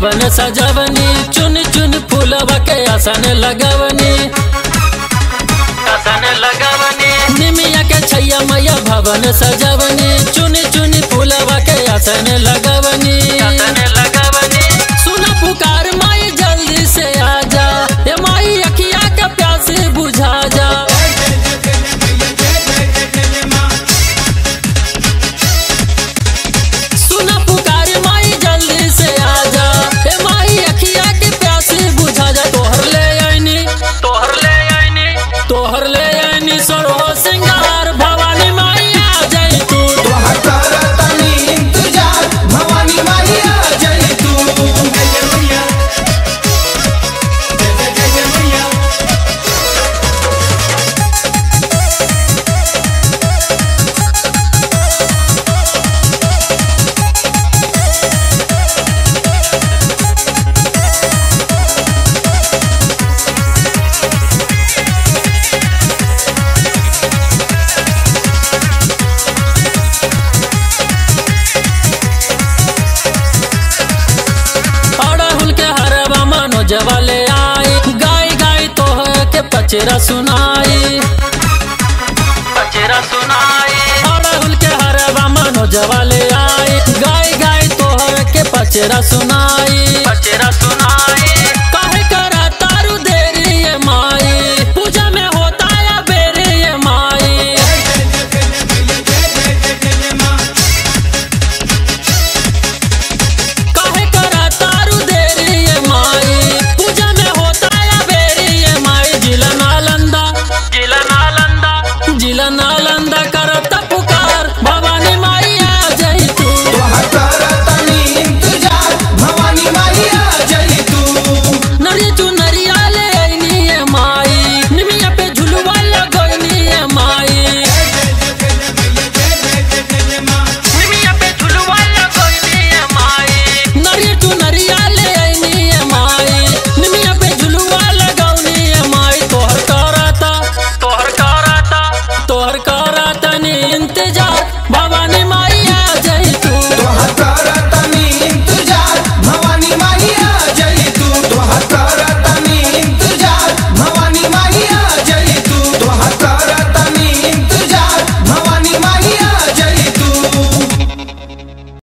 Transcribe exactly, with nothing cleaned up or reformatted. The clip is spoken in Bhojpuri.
भवन सजवनी, चुन चुन फूलवा के आसन लगवनी, आसन लगवनी। निमिया के छैया मैया भवन सजवनी, चुन चुन फूलवा के आसन लगवनी, आसन लगवनी। सुना पुकार माई जल्दी से आजा, ए माई अखिया का प्यास बुझा जा। सुना पुकार माई जल्दी से आजा, ए माई अखिया के प्यास बुझा जा। तोहर ले आईनी, तोहर ले आईनी, तोहर ले आईनी सरो सिंगार, भवानी माई आ जाई तू। तोहर करतनी इंतजार, भवानी माई आ जाई तू। जय जय मैया, जय जय जय मैया। जवाले आई गाय गाय तोह के पचरा सुनाई, पचरा सुनाई। अड़हुल के हरवा मनो जवाले आई गाय गाय तोह के पचरा सुनाई, पचरा सुनाई। काहे करा तारू देरी ये माई, पूजा में होता या बेरी ये माई। काहे करा तारू देरी ये माई, पूजा में होता या बेरी ये माई। जिला नालंदा, जिला नालंदा, जिला नालंदा